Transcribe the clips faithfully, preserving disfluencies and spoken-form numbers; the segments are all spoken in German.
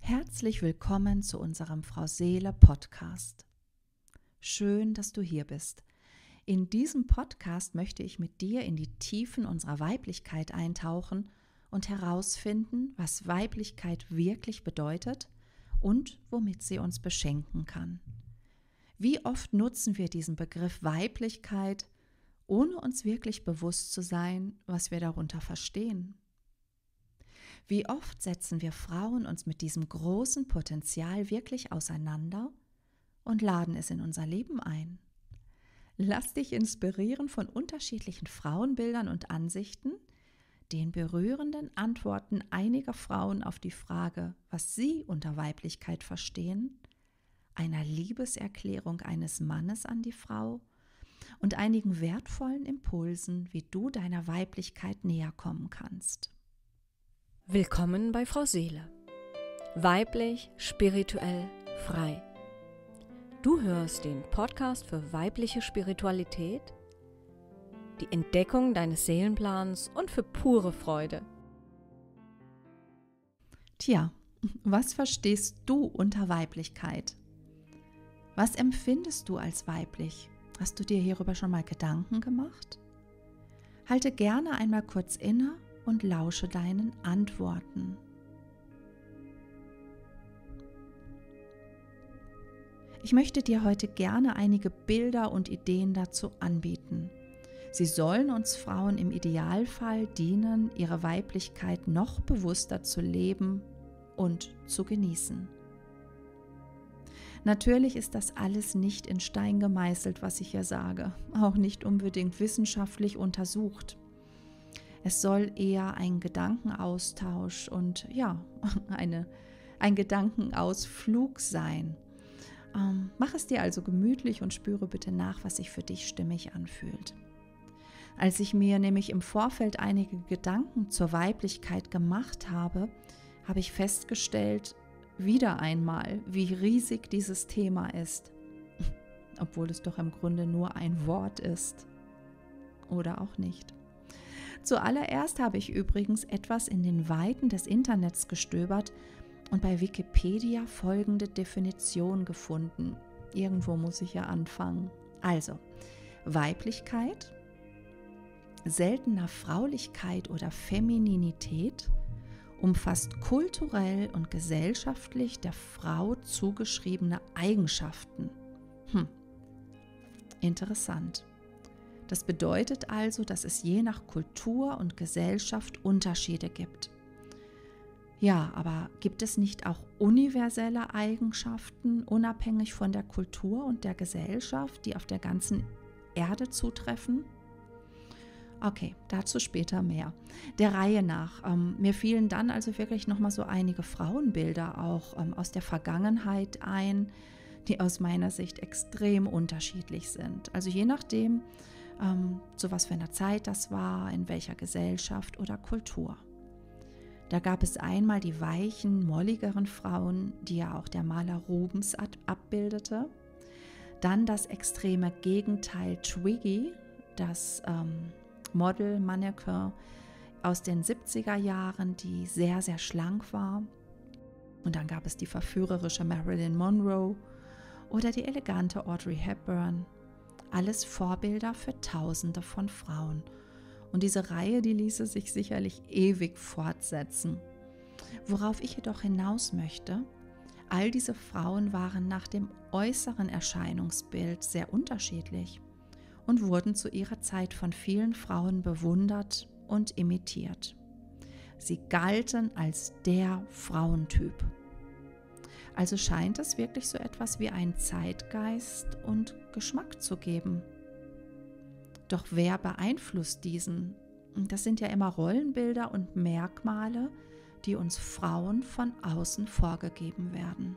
Herzlich willkommen zu unserem Frau Seele Podcast. Schön, dass du hier bist. In diesem Podcast möchte ich mit dir in die Tiefen unserer Weiblichkeit eintauchen und herausfinden, was Weiblichkeit wirklich bedeutet und womit sie uns beschenken kann. Wie oft nutzen wir diesen Begriff Weiblichkeit, ohne uns wirklich bewusst zu sein, was wir darunter verstehen? Wie oft setzen wir Frauen uns mit diesem großen Potenzial wirklich auseinander und laden es in unser Leben ein? Lass dich inspirieren von unterschiedlichen Frauenbildern und Ansichten, den berührenden Antworten einiger Frauen auf die Frage, was sie unter Weiblichkeit verstehen, einer Liebeserklärung eines Mannes an die Frau und einigen wertvollen Impulsen, wie du deiner Weiblichkeit näher kommen kannst. Willkommen bei Frau Seele. Weiblich, spirituell, frei. Du hörst den Podcast für weibliche Spiritualität, die Entdeckung deines Seelenplans und für pure Freude. Tja, was verstehst du unter Weiblichkeit? Was empfindest du als weiblich? Hast du dir hierüber schon mal Gedanken gemacht? Halte gerne einmal kurz inne und lausche deinen Antworten. Ich möchte dir heute gerne einige Bilder und Ideen dazu anbieten. Sie sollen uns Frauen im Idealfall dienen, ihre Weiblichkeit noch bewusster zu leben und zu genießen. Natürlich ist das alles nicht in Stein gemeißelt, was ich hier sage, auch nicht unbedingt wissenschaftlich untersucht. Es soll eher ein Gedankenaustausch und ja, eine, ein Gedankenausflug sein. Ähm, mach es dir also gemütlich und spüre bitte nach, was sich für dich stimmig anfühlt. Als ich mir nämlich im Vorfeld einige Gedanken zur Weiblichkeit gemacht habe, habe ich festgestellt, wieder einmal, wie riesig dieses Thema ist, obwohl es doch im Grunde nur ein Wort ist. Oder auch nicht. Zuallererst habe ich übrigens etwas in den Weiten des Internets gestöbert und bei Wikipedia folgende Definition gefunden. Irgendwo muss ich ja anfangen. Also, Weiblichkeit, seltener Fraulichkeit oder Femininität, umfasst kulturell und gesellschaftlich der Frau zugeschriebene Eigenschaften. Hm, interessant. Das bedeutet also, dass es je nach Kultur und Gesellschaft Unterschiede gibt. Ja, aber gibt es nicht auch universelle Eigenschaften, unabhängig von der Kultur und der Gesellschaft, die auf der ganzen Erde zutreffen? Okay, dazu später mehr. Der Reihe nach. Ähm, mir fielen dann also wirklich nochmal so einige Frauenbilder auch ähm, aus der Vergangenheit ein, die aus meiner Sicht extrem unterschiedlich sind. Also je nachdem, ähm, zu was für einer Zeit das war, in welcher Gesellschaft oder Kultur. Da gab es einmal die weichen, molligeren Frauen, die ja auch der Maler Rubens abbildete. Dann das extreme Gegenteil Twiggy, das ähm, Model, Mannequin aus den siebziger Jahren, die sehr, sehr schlank war. Und dann gab es die verführerische Marilyn Monroe oder die elegante Audrey Hepburn. Alles Vorbilder für Tausende von Frauen. Und diese Reihe, die ließe sich sicherlich ewig fortsetzen. Worauf ich jedoch hinaus möchte, all diese Frauen waren nach dem äußeren Erscheinungsbild sehr unterschiedlich und wurden zu ihrer Zeit von vielen Frauen bewundert und imitiert. Sie galten als der Frauentyp. Also scheint es wirklich so etwas wie einen Zeitgeist und Geschmack zu geben. Doch wer beeinflusst diesen? Das sind ja immer Rollenbilder und Merkmale, die uns Frauen von außen vorgegeben werden.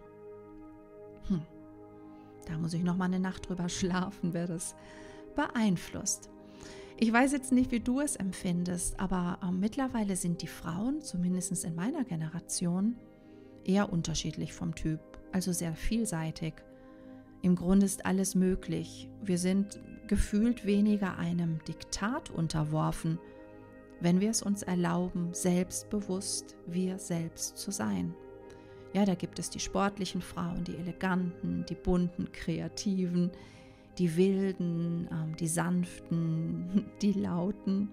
Hm. Da muss ich noch mal eine Nacht drüber schlafen, wer das beeinflusst. Ich weiß jetzt nicht, wie du es empfindest, aber äh, mittlerweile sind die Frauen, zumindest in meiner Generation, eher unterschiedlich vom Typ, also sehr vielseitig. Im Grunde ist alles möglich. Wir sind gefühlt weniger einem Diktat unterworfen, wenn wir es uns erlauben, selbstbewusst wir selbst zu sein. Ja, da gibt es die sportlichen Frauen, die eleganten, die bunten, kreativen, die wilden, ähm, die sanften, die lauten.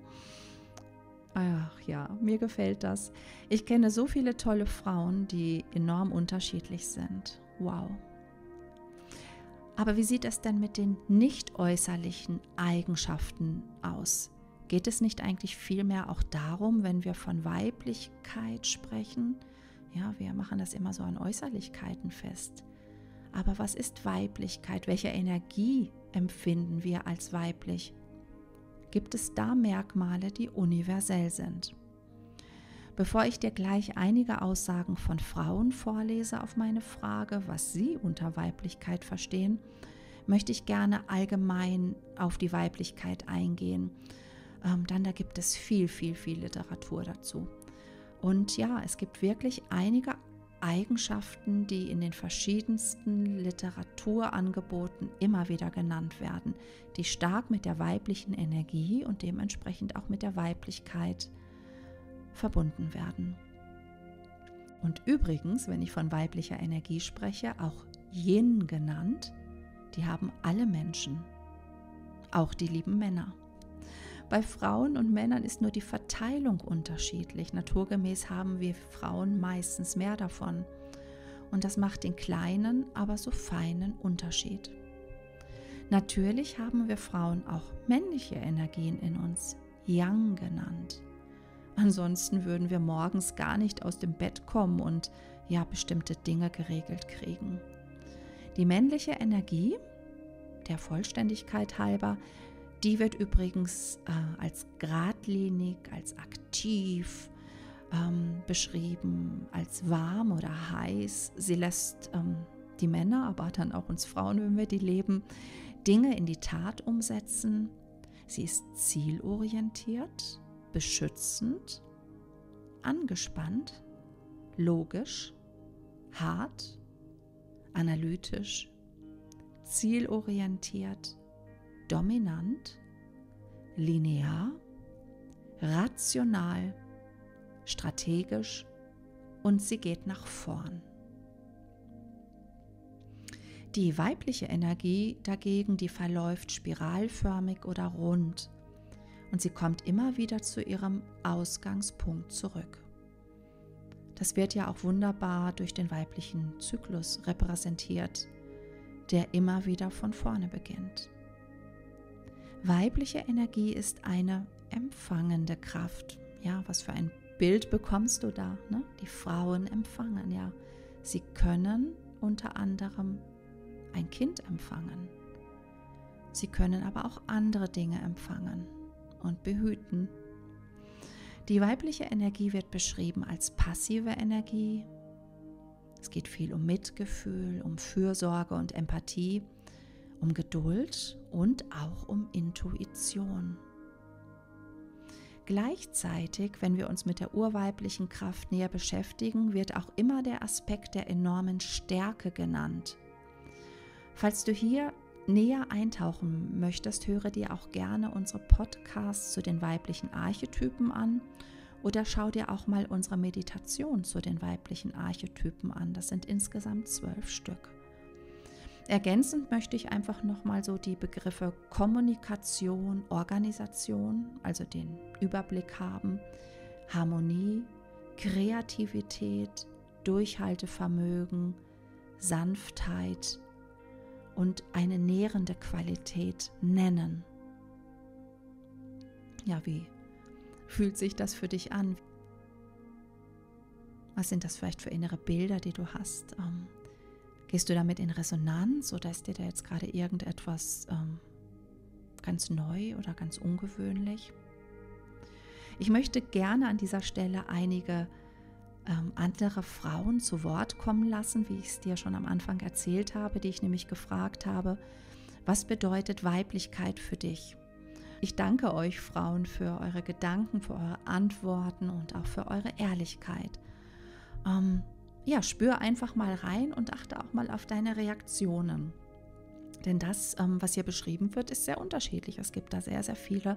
Ach ja, mir gefällt das. Ich kenne so viele tolle Frauen, die enorm unterschiedlich sind. Wow. Aber wie sieht es denn mit den nicht äußerlichen Eigenschaften aus? Geht es nicht eigentlich vielmehr auch darum, wenn wir von Weiblichkeit sprechen? Ja, wir machen das immer so an Äußerlichkeiten fest. Aber was ist Weiblichkeit? Welche Energie empfinden wir als weiblich? Gibt es da Merkmale, die universell sind? Bevor ich dir gleich einige Aussagen von Frauen vorlese auf meine Frage, was sie unter Weiblichkeit verstehen, möchte ich gerne allgemein auf die Weiblichkeit eingehen. Ähm, dann da gibt es viel, viel, viel Literatur dazu. Und ja, es gibt wirklich einige Eigenschaften, die in den verschiedensten Literaturangeboten immer wieder genannt werden, die stark mit der weiblichen Energie und dementsprechend auch mit der Weiblichkeit verbunden werden. Und übrigens, wenn ich von weiblicher Energie spreche, auch Yin genannt, die haben alle Menschen, auch die lieben Männer. Bei Frauen und Männern ist nur die Verteilung unterschiedlich. Naturgemäß haben wir Frauen meistens mehr davon. Und das macht den kleinen, aber so feinen Unterschied. Natürlich haben wir Frauen auch männliche Energien in uns, Yang genannt. Ansonsten würden wir morgens gar nicht aus dem Bett kommen und ja bestimmte Dinge geregelt kriegen. Die männliche Energie, der Vollständigkeit halber, die wird übrigens äh, als geradlinig, als aktiv ähm, beschrieben, als warm oder heiß. Sie lässt ähm, die Männer, aber dann auch uns Frauen, wenn wir die leben, Dinge in die Tat umsetzen. Sie ist zielorientiert, beschützend, angespannt, logisch, hart, analytisch, zielorientiert, dominant, linear, rational, strategisch und sie geht nach vorn. Die weibliche Energie dagegen, die verläuft spiralförmig oder rund und sie kommt immer wieder zu ihrem Ausgangspunkt zurück. Das wird ja auch wunderbar durch den weiblichen Zyklus repräsentiert, der immer wieder von vorne beginnt. Weibliche Energie ist eine empfangende Kraft. Ja, was für ein Bild bekommst du da? Ne? Die Frauen empfangen, ja. Sie können unter anderem ein Kind empfangen. Sie können aber auch andere Dinge empfangen und behüten. Die weibliche Energie wird beschrieben als passive Energie. Es geht viel um Mitgefühl, um Fürsorge und Empathie, um Geduld und auch um Intuition. Gleichzeitig, wenn wir uns mit der urweiblichen Kraft näher beschäftigen, wird auch immer der Aspekt der enormen Stärke genannt. Falls du hier näher eintauchen möchtest, höre dir auch gerne unsere Podcasts zu den weiblichen Archetypen an oder schau dir auch mal unsere Meditation zu den weiblichen Archetypen an. Das sind insgesamt zwölf Stück. Ergänzend möchte ich einfach nochmal so die Begriffe Kommunikation, Organisation, also den Überblick haben, Harmonie, Kreativität, Durchhaltevermögen, Sanftheit und eine nährende Qualität nennen. Ja, wie fühlt sich das für dich an? Was sind das vielleicht für innere Bilder, die du hast? Ähm, Gehst du damit in Resonanz oder ist dir da jetzt gerade irgendetwas ähm, ganz neu oder ganz ungewöhnlich? Ich möchte gerne an dieser Stelle einige ähm, andere Frauen zu Wort kommen lassen, wie ich es dir schon am Anfang erzählt habe, die ich nämlich gefragt habe, was bedeutet Weiblichkeit für dich? Ich danke euch Frauen für eure Gedanken, für eure Antworten und auch für eure Ehrlichkeit. Ähm, Ja, spür einfach mal rein und achte auch mal auf deine Reaktionen. Denn das, ähm, was hier beschrieben wird, ist sehr unterschiedlich. Es gibt da sehr, sehr viele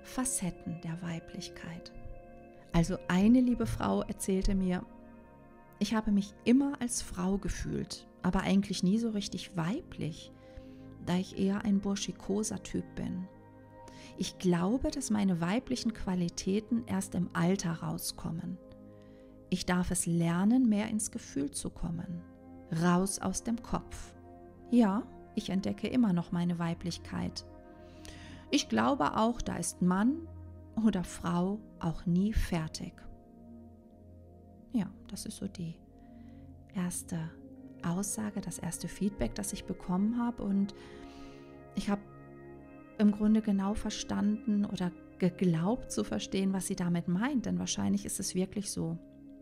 Facetten der Weiblichkeit. Also eine liebe Frau erzählte mir, Ich habe mich immer als Frau gefühlt, aber eigentlich nie so richtig weiblich, da ich eher ein burschikoser Typ bin. Ich glaube, dass meine weiblichen Qualitäten erst im Alter rauskommen. Ich darf es lernen, mehr ins Gefühl zu kommen. Raus aus dem Kopf. Ja, ich entdecke immer noch meine Weiblichkeit. Ich glaube auch, da ist Mann oder Frau auch nie fertig. Ja, das ist so die erste Aussage, das erste Feedback, das ich bekommen habe. Und ich habe im Grunde genau verstanden oder geglaubt zu verstehen, was sie damit meint. Denn wahrscheinlich ist es wirklich so.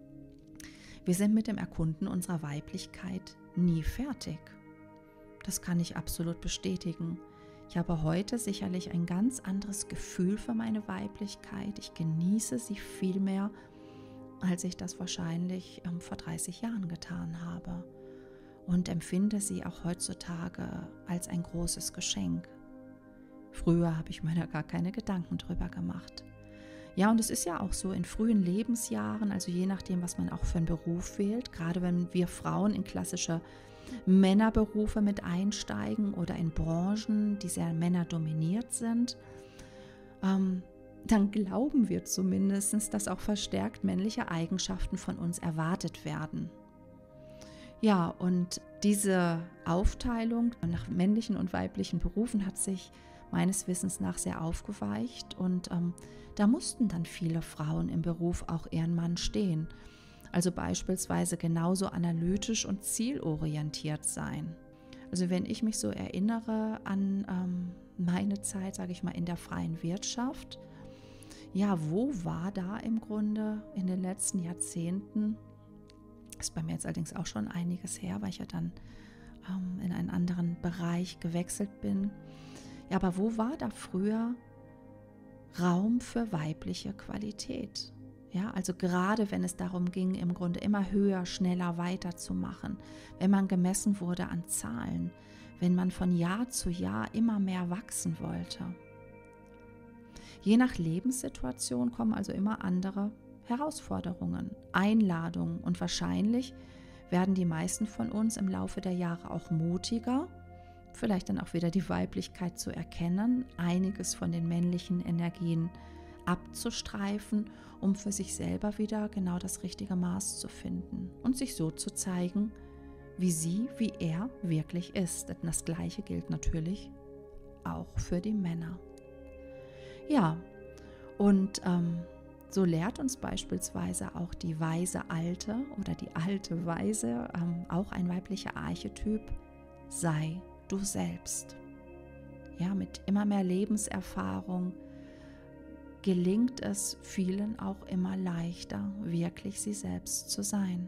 Wir sind mit dem Erkunden unserer Weiblichkeit nie fertig. Das kann ich absolut bestätigen. Ich habe heute sicherlich ein ganz anderes Gefühl für meine Weiblichkeit. Ich genieße sie viel mehr, als ich das wahrscheinlich ähm, vor dreißig Jahren getan habe. Und empfinde sie auch heutzutage als ein großes Geschenk. Früher habe ich mir da gar keine Gedanken drüber gemacht. Ja, und es ist ja auch so in frühen Lebensjahren, also je nachdem, was man auch für einen Beruf wählt, gerade wenn wir Frauen in klassische Männerberufe mit einsteigen oder in Branchen, die sehr männerdominiert sind, ähm, dann glauben wir zumindest, dass auch verstärkt männliche Eigenschaften von uns erwartet werden. Ja, und diese Aufteilung nach männlichen und weiblichen Berufen hat sich meines Wissens nach sehr aufgeweicht und ähm, da mussten dann viele Frauen im Beruf auch ihren Mann stehen. Also beispielsweise genauso analytisch und zielorientiert sein. Also wenn ich mich so erinnere an ähm, meine Zeit, sage ich mal, in der freien Wirtschaft, ja, wo war da im Grunde in den letzten Jahrzehnten, ist bei mir jetzt allerdings auch schon einiges her, weil ich ja dann ähm, in einen anderen Bereich gewechselt bin. Ja, aber wo war da früher Raum für weibliche Qualität? Ja, also gerade wenn es darum ging, im Grunde immer höher, schneller weiterzumachen, wenn man gemessen wurde an Zahlen, wenn man von Jahr zu Jahr immer mehr wachsen wollte. Je nach Lebenssituation kommen also immer andere Herausforderungen, Einladungen und wahrscheinlich werden die meisten von uns im Laufe der Jahre auch mutiger, vielleicht dann auch wieder die Weiblichkeit zu erkennen, einiges von den männlichen Energien abzustreifen, um für sich selber wieder genau das richtige Maß zu finden und sich so zu zeigen, wie sie, wie er wirklich ist. Denn das Gleiche gilt natürlich auch für die Männer. Ja, und ähm, so lehrt uns beispielsweise auch die weise Alte oder die alte Weise, ähm, auch ein weiblicher Archetyp, sei du selbst. Ja, mit immer mehr Lebenserfahrung gelingt es vielen auch immer leichter, wirklich sie selbst zu sein.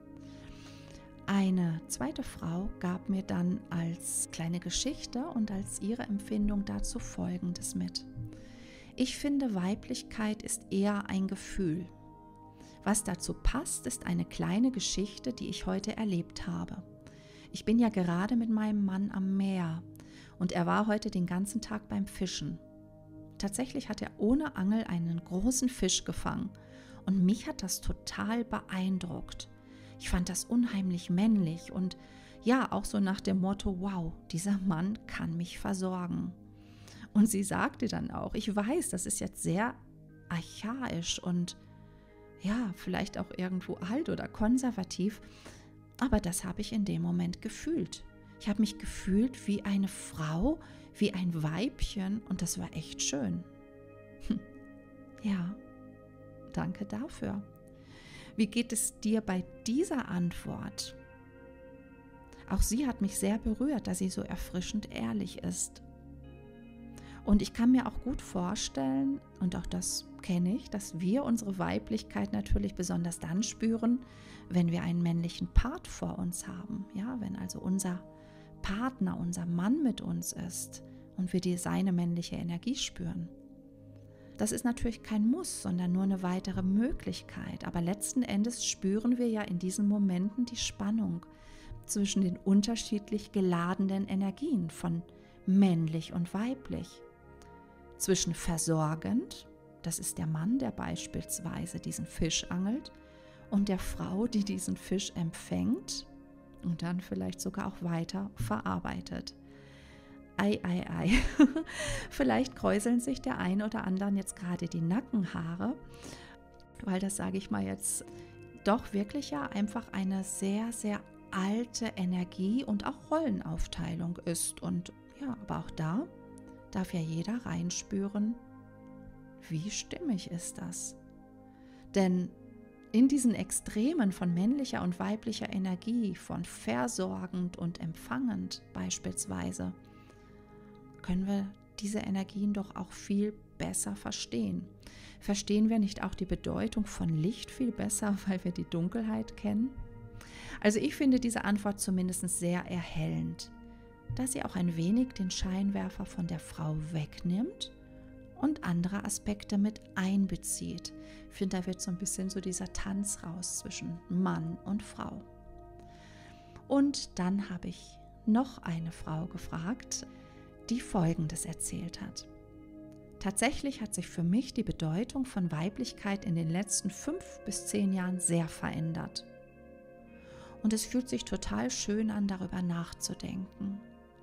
Eine zweite Frau gab mir dann als kleine Geschichte und als ihre Empfindung dazu Folgendes mit. Ich finde, Weiblichkeit ist eher ein Gefühl. Was dazu passt, ist eine kleine Geschichte, die ich heute erlebt habe. Ich bin ja gerade mit meinem Mann am Meer und er war heute den ganzen Tag beim Fischen. Tatsächlich hat er ohne Angel einen großen Fisch gefangen und mich hat das total beeindruckt. Ich fand das unheimlich männlich und ja, auch so nach dem Motto, wow, dieser Mann kann mich versorgen. Und sie sagte dann auch, ich weiß, das ist jetzt sehr archaisch und ja, vielleicht auch irgendwo alt oder konservativ, aber das habe ich in dem Moment gefühlt. Ich habe mich gefühlt wie eine Frau, wie ein Weibchen und das war echt schön. Hm. Ja, danke dafür. Wie geht es dir bei dieser Antwort? Auch sie hat mich sehr berührt, da sie so erfrischend ehrlich ist. Und ich kann mir auch gut vorstellen, und auch das kenne ich, dass wir unsere Weiblichkeit natürlich besonders dann spüren, wenn wir einen männlichen Part vor uns haben. Ja, wenn also unser Partner, unser Mann mit uns ist und wir die, seine männliche Energie spüren. Das ist natürlich kein Muss, sondern nur eine weitere Möglichkeit. Aber letzten Endes spüren wir ja in diesen Momenten die Spannung zwischen den unterschiedlich geladenen Energien von männlich und weiblich. Zwischen versorgend, das ist der Mann, der beispielsweise diesen Fisch angelt, und der Frau, die diesen Fisch empfängt und dann vielleicht sogar auch weiter verarbeitet. Ei, ei, ei. Vielleicht kräuseln sich der ein oder anderen jetzt gerade die Nackenhaare, weil das, sage ich mal jetzt, doch wirklich ja einfach eine sehr, sehr alte Energie und auch Rollenaufteilung ist. Und ja, aber auch da darf ja jeder reinspüren, wie stimmig ist das? Denn in diesen Extremen von männlicher und weiblicher Energie, von versorgend und empfangend beispielsweise, können wir diese Energien doch auch viel besser verstehen. Verstehen wir nicht auch die Bedeutung von Licht viel besser, weil wir die Dunkelheit kennen? Also ich finde diese Antwort zumindest sehr erhellend, da sie auch ein wenig den Scheinwerfer von der Frau wegnimmt und andere Aspekte mit einbezieht. Ich finde, da wird so ein bisschen so dieser Tanz raus zwischen Mann und Frau. Und dann habe ich noch eine Frau gefragt, die Folgendes erzählt hat. Tatsächlich hat sich für mich die Bedeutung von Weiblichkeit in den letzten fünf bis zehn Jahren sehr verändert. Und es fühlt sich total schön an, darüber nachzudenken.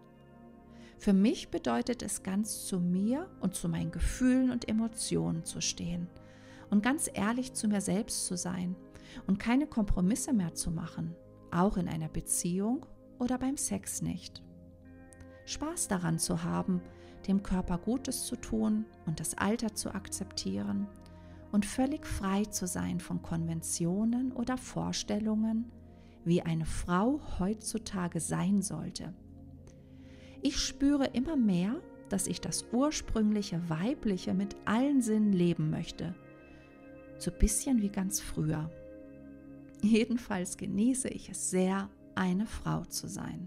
Für mich bedeutet es, ganz zu mir und zu meinen Gefühlen und Emotionen zu stehen und ganz ehrlich zu mir selbst zu sein und keine Kompromisse mehr zu machen, auch in einer Beziehung oder beim Sex nicht. Spaß daran zu haben, dem Körper Gutes zu tun und das Alter zu akzeptieren und völlig frei zu sein von Konventionen oder Vorstellungen, wie eine Frau heutzutage sein sollte. Ich spüre immer mehr, dass ich das ursprüngliche Weibliche mit allen Sinnen leben möchte. So ein bisschen wie ganz früher. Jedenfalls genieße ich es sehr, eine Frau zu sein.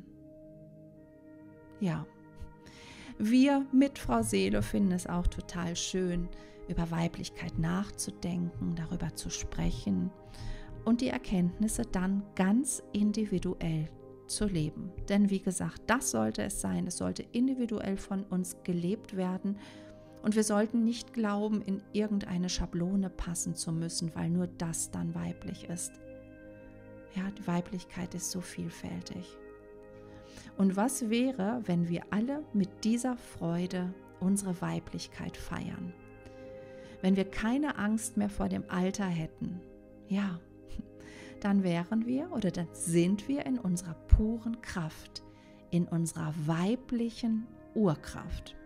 Ja, wir mit Frau Seele finden es auch total schön, über Weiblichkeit nachzudenken, darüber zu sprechen und die Erkenntnisse dann ganz individuell zu leben. Denn wie gesagt, das sollte es sein. Es sollte individuell von uns gelebt werden und wir sollten nicht glauben, in irgendeine Schablone passen zu müssen, weil nur das dann weiblich ist. Ja, die Weiblichkeit ist so vielfältig. Und was wäre, wenn wir alle mit dieser Freude unsere Weiblichkeit feiern? Wenn wir keine Angst mehr vor dem Alter hätten, ja, dann wären wir oder dann sind wir in unserer puren Kraft, in unserer weiblichen Urkraft.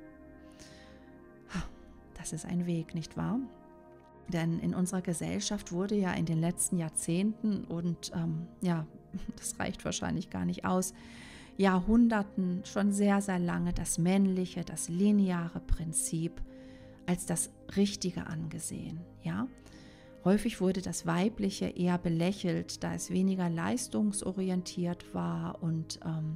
Das ist ein Weg, nicht wahr? Denn in unserer Gesellschaft wurde ja in den letzten Jahrzehnten und ähm, ja, das reicht wahrscheinlich gar nicht aus, Jahrhunderten schon sehr, sehr lange das männliche, das lineare Prinzip als das Richtige angesehen, ja? Häufig wurde das Weibliche eher belächelt, da es weniger leistungsorientiert war und ähm,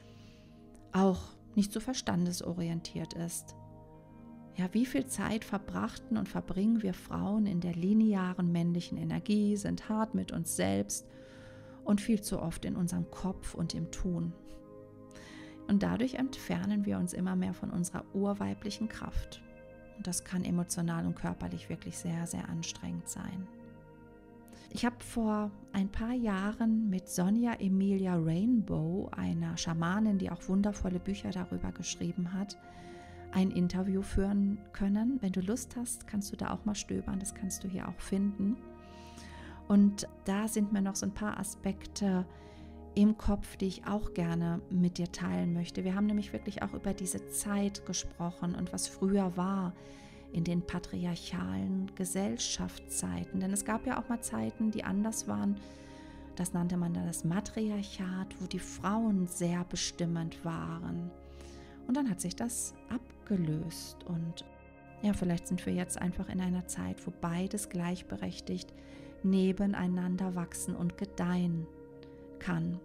auch nicht so verstandesorientiert ist. Ja, wie viel Zeit verbrachten und verbringen wir Frauen in der linearen männlichen Energie, sind hart mit uns selbst und viel zu oft in unserem Kopf und im Tun. Und dadurch entfernen wir uns immer mehr von unserer urweiblichen Kraft. Und das kann emotional und körperlich wirklich sehr, sehr anstrengend sein. Ich habe vor ein paar Jahren mit Sonja Emilia Rainbow, einer Schamanin, die auch wundervolle Bücher darüber geschrieben hat, ein Interview führen können. Wenn du Lust hast, kannst du da auch mal stöbern, das kannst du hier auch finden. Und da sind mir noch so ein paar Aspekte im Kopf, die ich auch gerne mit dir teilen möchte. Wir haben nämlich wirklich auch über diese Zeit gesprochen und was früher war in den patriarchalen Gesellschaftszeiten. Denn es gab ja auch mal Zeiten, die anders waren. Das nannte man dann das Matriarchat, wo die Frauen sehr bestimmend waren. Und dann hat sich das abgelöst. Und ja, vielleicht sind wir jetzt einfach in einer Zeit, wo beides gleichberechtigt nebeneinander wachsen und gedeihen kann.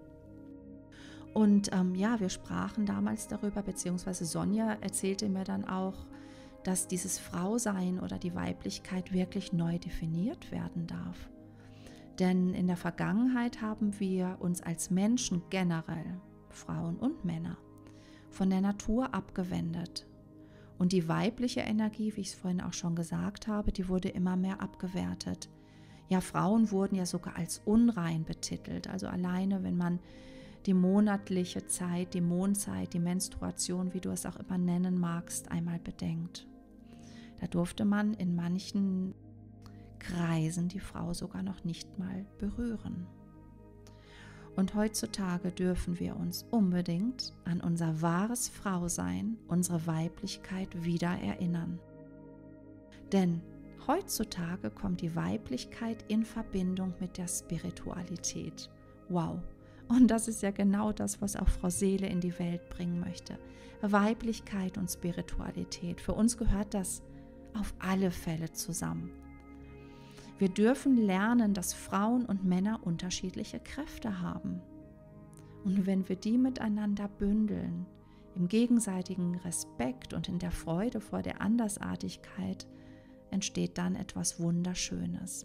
Und ähm, ja, wir sprachen damals darüber, beziehungsweise Sonja erzählte mir dann auch, dass dieses Frausein oder die Weiblichkeit wirklich neu definiert werden darf. Denn in der Vergangenheit haben wir uns als Menschen generell, Frauen und Männer, von der Natur abgewendet. Und die weibliche Energie, wie ich es vorhin auch schon gesagt habe, die wurde immer mehr abgewertet. Ja, Frauen wurden ja sogar als unrein betitelt. Also alleine, wenn man die monatliche Zeit, die Mondzeit, die Menstruation, wie du es auch immer nennen magst, einmal bedenkt. Da durfte man in manchen Kreisen die Frau sogar noch nicht mal berühren. Und heutzutage dürfen wir uns unbedingt an unser wahres Frausein, unsere Weiblichkeit wieder erinnern. Denn heutzutage kommt die Weiblichkeit in Verbindung mit der Spiritualität. Wow! Und das ist ja genau das, was auch Frau Seele in die Welt bringen möchte. Weiblichkeit und Spiritualität. Für uns gehört das auf alle Fälle zusammen. Wir dürfen lernen, dass Frauen und Männer unterschiedliche Kräfte haben. Und wenn wir die miteinander bündeln, im gegenseitigen Respekt und in der Freude vor der Andersartigkeit, entsteht dann etwas Wunderschönes.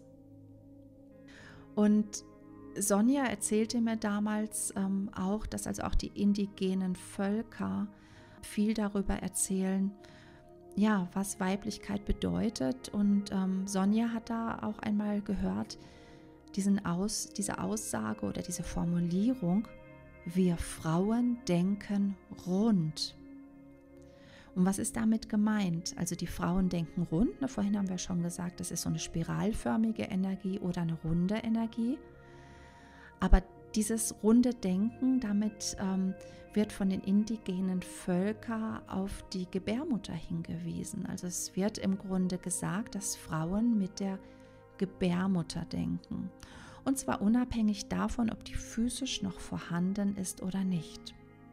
Und Sonja erzählte mir damals ähm, auch, dass also auch die indigenen Völker viel darüber erzählen, ja, was Weiblichkeit bedeutet. Und ähm, Sonja hat da auch einmal gehört, diesen Aus, diese Aussage oder diese Formulierung, wir Frauen denken rund. Und was ist damit gemeint? Also die Frauen denken rund, ne, vorhin haben wir schon gesagt, das ist so eine spiralförmige Energie oder eine runde Energie. Aber dieses runde Denken, damit ähm, wird von den indigenen Völkern auf die Gebärmutter hingewiesen. Also es wird im Grunde gesagt, dass Frauen mit der Gebärmutter denken. Und zwar unabhängig davon, ob die physisch noch vorhanden ist oder nicht.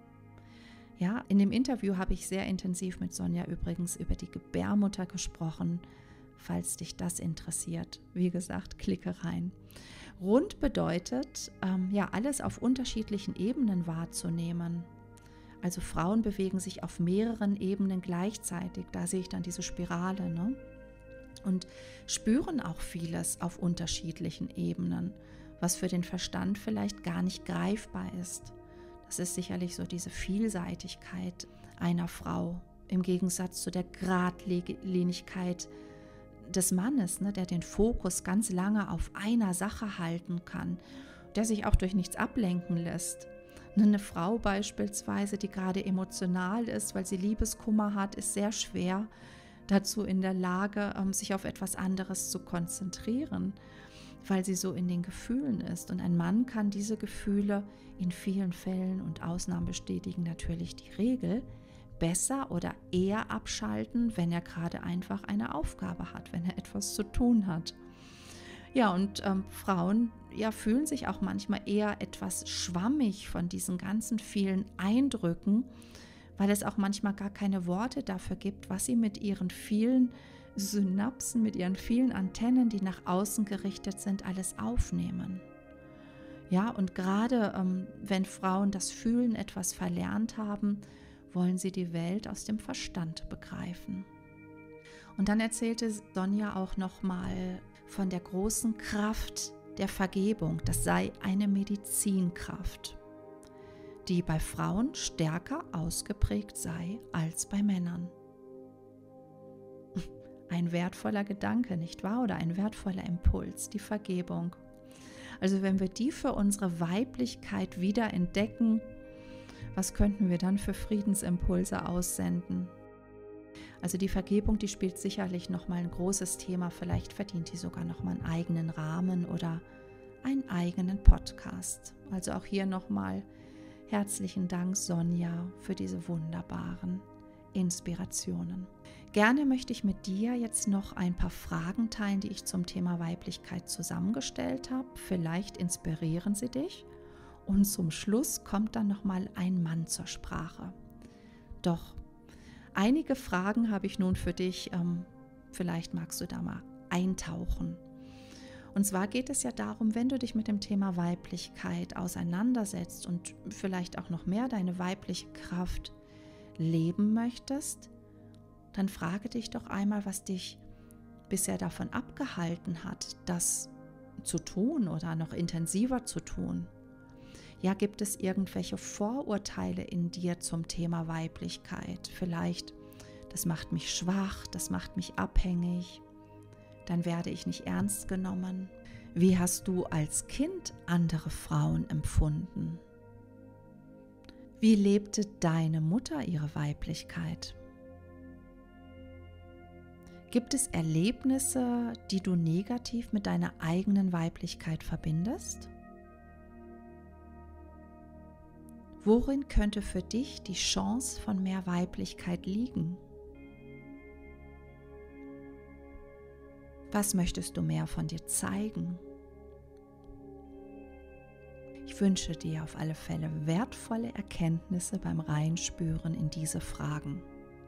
Ja, in dem Interview habe ich sehr intensiv mit Sonja übrigens über die Gebärmutter gesprochen. Falls dich das interessiert, wie gesagt, klicke rein. Rund bedeutet, ähm, ja, alles auf unterschiedlichen Ebenen wahrzunehmen. Also Frauen bewegen sich auf mehreren Ebenen gleichzeitig. Da sehe ich dann diese Spirale, ne? Und spüren auch vieles auf unterschiedlichen Ebenen, was für den Verstand vielleicht gar nicht greifbar ist. Das ist sicherlich so diese Vielseitigkeit einer Frau im Gegensatz zu der Geradlinigkeit des Mannes, ne, der den Fokus ganz lange auf einer Sache halten kann, der sich auch durch nichts ablenken lässt. Eine Frau beispielsweise, die gerade emotional ist, weil sie Liebeskummer hat, ist sehr schwer dazu in der Lage, sich auf etwas anderes zu konzentrieren, weil sie so in den Gefühlen ist. Und ein Mann kann diese Gefühle in vielen Fällen, und Ausnahmen bestätigen natürlich die Regel, besser oder eher abschalten, wenn er gerade einfach eine Aufgabe hat, wenn er etwas zu tun hat. Ja, und ähm, Frauen ja, fühlen sich auch manchmal eher etwas schwammig von diesen ganzen vielen Eindrücken, weil es auch manchmal gar keine Worte dafür gibt, was sie mit ihren vielen Synapsen, mit ihren vielen Antennen, die nach außen gerichtet sind, alles aufnehmen. Ja, und gerade ähm, wenn Frauen das Fühlen etwas verlernt haben, wollen sie die Welt aus dem Verstand begreifen. Und dann erzählte Sonja auch nochmal von der großen Kraft der Vergebung. Das sei eine Medizinkraft, die bei Frauen stärker ausgeprägt sei als bei Männern. Ein wertvoller Gedanke, nicht wahr? Oder ein wertvoller Impuls, die Vergebung. Also wenn wir die für unsere Weiblichkeit wieder entdecken, was könnten wir dann für Friedensimpulse aussenden? Also die Vergebung, die spielt sicherlich nochmal ein großes Thema. Vielleicht verdient die sogar nochmal einen eigenen Rahmen oder einen eigenen Podcast. Also auch hier nochmal herzlichen Dank, Sonja, für diese wunderbaren Inspirationen. Gerne möchte ich mit dir jetzt noch ein paar Fragen teilen, die ich zum Thema Weiblichkeit zusammengestellt habe. Vielleicht inspirieren sie dich. Und zum Schluss kommt dann nochmal ein Mann zur Sprache. Doch einige Fragen habe ich nun für dich. Ähm, vielleicht magst du da mal eintauchen. Und zwar geht es ja darum, wenn du dich mit dem Thema Weiblichkeit auseinandersetzt und vielleicht auch noch mehr deine weibliche Kraft leben möchtest, dann frage dich doch einmal, was dich bisher davon abgehalten hat, das zu tun oder noch intensiver zu tun. Ja, gibt es irgendwelche Vorurteile in dir zum Thema Weiblichkeit? Vielleicht, das macht mich schwach, das macht mich abhängig, dann werde ich nicht ernst genommen. Wie hast du als Kind andere Frauen empfunden? Wie lebte deine Mutter ihre Weiblichkeit? Gibt es Erlebnisse, die du negativ mit deiner eigenen Weiblichkeit verbindest? Worin könnte für dich die Chance von mehr Weiblichkeit liegen? Was möchtest du mehr von dir zeigen? Ich wünsche dir auf alle Fälle wertvolle Erkenntnisse beim Reinspüren in diese Fragen.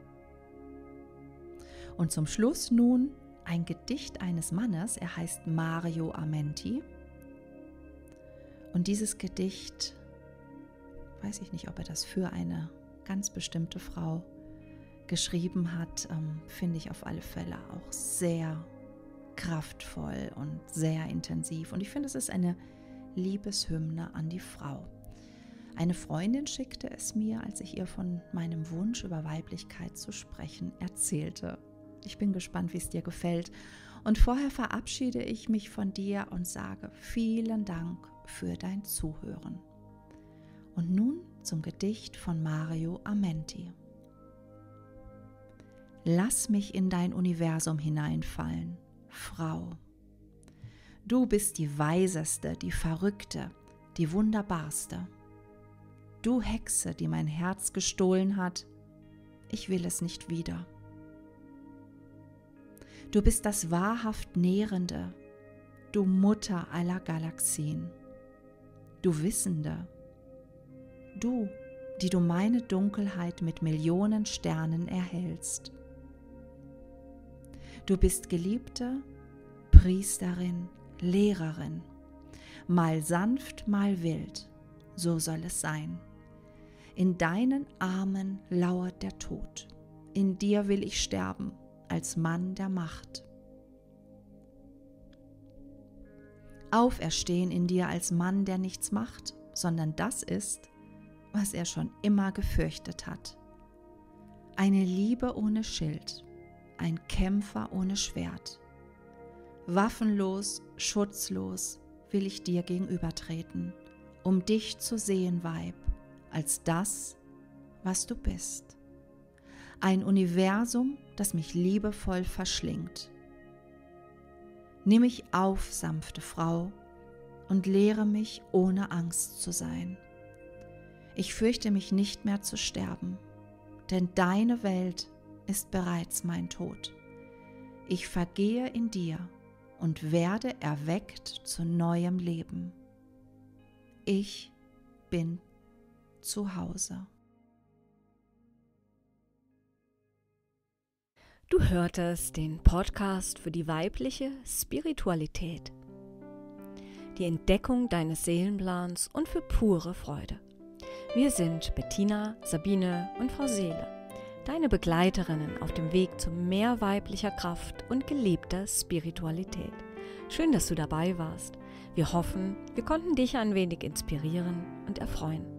Und zum Schluss nun ein Gedicht eines Mannes, er heißt Mario Amenti. Und dieses Gedicht, weiß ich nicht, ob er das für eine ganz bestimmte Frau geschrieben hat, ähm, finde ich auf alle Fälle auch sehr kraftvoll und sehr intensiv. Und ich finde, es ist eine Liebeshymne an die Frau. Eine Freundin schickte es mir, als ich ihr von meinem Wunsch über Weiblichkeit zu sprechen erzählte. Ich bin gespannt, wie es dir gefällt. Und vorher verabschiede ich mich von dir und sage vielen Dank für dein Zuhören. Und nun zum Gedicht von Mario Amenti. Lass mich in dein Universum hineinfallen, Frau. Du bist die Weiseste, die Verrückte, die Wunderbarste. Du Hexe, die mein Herz gestohlen hat, ich will es nicht wieder. Du bist das wahrhaft Nährende, du Mutter aller Galaxien. Du Wissende, du, die du meine Dunkelheit mit Millionen Sternen erhellst. Du bist Geliebte, Priesterin, Lehrerin, mal sanft, mal wild, so soll es sein. In deinen Armen lauert der Tod, in dir will ich sterben, als Mann der Macht. Auferstehen in dir als Mann, der nichts macht, sondern das ist, was er schon immer gefürchtet hat. Eine Liebe ohne Schild, ein Kämpfer ohne Schwert. Waffenlos, schutzlos will ich dir gegenübertreten, um dich zu sehen, Weib, als das, was du bist. Ein Universum, das mich liebevoll verschlingt. Nimm mich auf, sanfte Frau, und lehre mich, ohne Angst zu sein. Ich fürchte mich nicht mehr zu sterben, denn deine Welt ist bereits mein Tod. Ich vergehe in dir und werde erweckt zu neuem Leben. Ich bin zu Hause. Du hörtest den Podcast für die weibliche Spiritualität, die Entdeckung deines Seelenplans und für pure Freude. Wir sind Bettina, Sabine und Frau Seele, deine Begleiterinnen auf dem Weg zu mehr weiblicher Kraft und gelebter Spiritualität. Schön, dass du dabei warst. Wir hoffen, wir konnten dich ein wenig inspirieren und erfreuen.